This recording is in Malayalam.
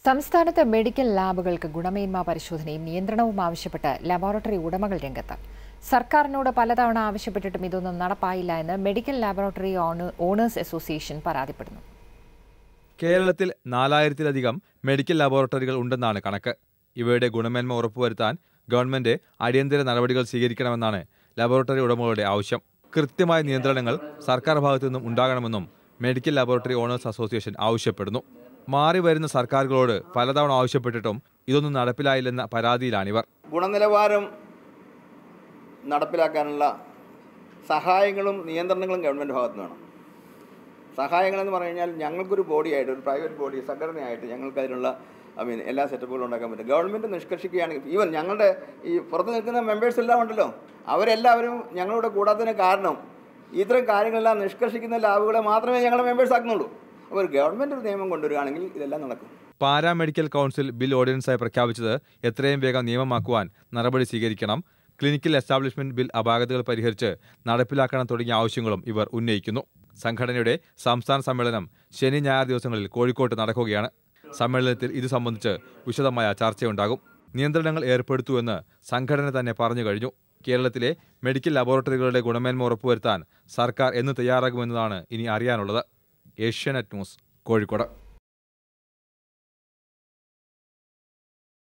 സംസ്ഥാനത്തെ മെഡിക്കൽ ലാബുകൾക്ക് ഗുണമേന്മ പരിശോധനയും നിയന്ത്രണവും ആവശ്യപ്പെട്ട് ലബോറട്ടറി ഉടമകൾ രംഗത്ത്. സർക്കാരിനോട് പലതവണ ആവശ്യപ്പെട്ടിട്ടും ഇതൊന്നും നടപ്പായില്ല എന്ന് മെഡിക്കൽ ലാബോറട്ടറി ഓണേഴ്സ് അസോസിയേഷൻ പരാതിപ്പെടുന്നു. കേരളത്തിൽ 4000-ലധികം മെഡിക്കൽ ലാബോറട്ടറികൾ ഉണ്ടെന്നാണ് കണക്ക്. ഇവയുടെ ഗുണമേന്മ ഉറപ്പുവരുത്താൻ ഗവൺമെന്റ് അടിയന്തര നടപടികൾ സ്വീകരിക്കണമെന്നാണ് ലബോറട്ടറി ഉടമകളുടെ ആവശ്യം. കൃത്യമായ നിയന്ത്രണങ്ങൾ സർക്കാർ ഭാഗത്തു നിന്നും ഉണ്ടാകണമെന്നും മെഡിക്കൽ ലാബോറട്ടറി ഓണേഴ്സ് അസോസിയേഷൻ ആവശ്യപ്പെടുന്നു. മാറി വരുന്ന സർക്കാരുകളോട് പലതവണ ആവശ്യപ്പെട്ടിട്ടും ഇതൊന്നും നടപ്പിലായില്ലെന്ന പരാതിയിലാണിവർ. ഗുണനിലവാരം നടപ്പിലാക്കാനുള്ള സഹായങ്ങളും നിയന്ത്രണങ്ങളും ഗവൺമെൻറ് ഭാഗത്ത് വേണം. സഹായങ്ങളെന്ന് പറഞ്ഞു കഴിഞ്ഞാൽ ഞങ്ങൾക്കൊരു ബോഡിയായിട്ട്, ഒരു പ്രൈവറ്റ് ബോഡി സംഘടനയായിട്ട് ഞങ്ങൾക്ക് അതിനുള്ള എല്ലാ സെറ്റപ്പുകളും ഉണ്ടാക്കാൻ പറ്റും. ഗവൺമെൻറ് നിഷ്കർഷിക്കുകയാണെങ്കിൽ ഈവൻ ഞങ്ങളുടെ ഈ പുറത്ത് നിൽക്കുന്ന മെമ്പേഴ്സ് എല്ലാം ഉണ്ടല്ലോ, അവരെല്ലാവരും ഞങ്ങളുടെ കൂടാത്തതിന് കാരണം ഇത്തരം കാര്യങ്ങളെല്ലാം നിഷ്കർഷിക്കുന്ന ലാബുകളെ മാത്രമേ ഞങ്ങളുടെ മെമ്പേഴ്സ് ആക്കുന്നുള്ളൂ. അപ്പോൾ ഒരു ഗവൺമെൻറ് ഒരു നിയമം കൊണ്ടുവരികയാണെങ്കിൽ ഇതെല്ലാം നടക്കും. പാരാമെഡിക്കൽ കൗൺസിൽ ബിൽ ഓർഡിനൻസായി പ്രഖ്യാപിച്ചത് എത്രയും വേഗം നിയമമാക്കുവാൻ നടപടി സ്വീകരിക്കണം. ക്ലിനിക്കൽ എസ്റ്റാബ്ലിഷ്മെന്റ് ബിൽ അപാകതകൾ പരിഹരിച്ച് നടപ്പിലാക്കണം തുടങ്ങിയ ആവശ്യങ്ങളും ഇവർ ഉന്നയിക്കുന്നു. സംഘടനയുടെ സംസ്ഥാന സമ്മേളനം ശനി ഞായർ ദിവസങ്ങളിൽ കോഴിക്കോട്ട് നടക്കുകയാണ്. സമ്മേളനത്തിൽ ഇത് സംബന്ധിച്ച് വിശദമായ ചർച്ചയുണ്ടാകും. നിയന്ത്രണങ്ങൾ ഏർപ്പെടുത്തുമെന്ന് സംഘടന തന്നെ പറഞ്ഞു കഴിഞ്ഞു. കേരളത്തിലെ മെഡിക്കൽ ലബോറട്ടറികളുടെ ഗുണമേന്മ ഉറപ്പുവരുത്താൻ സർക്കാർ എന്ന് തയ്യാറാകുമെന്നതാണ് ഇനി അറിയാനുള്ളത്. ഏഷ്യാനെറ്റ് ന്യൂസ്, കോഴിക്കോട്.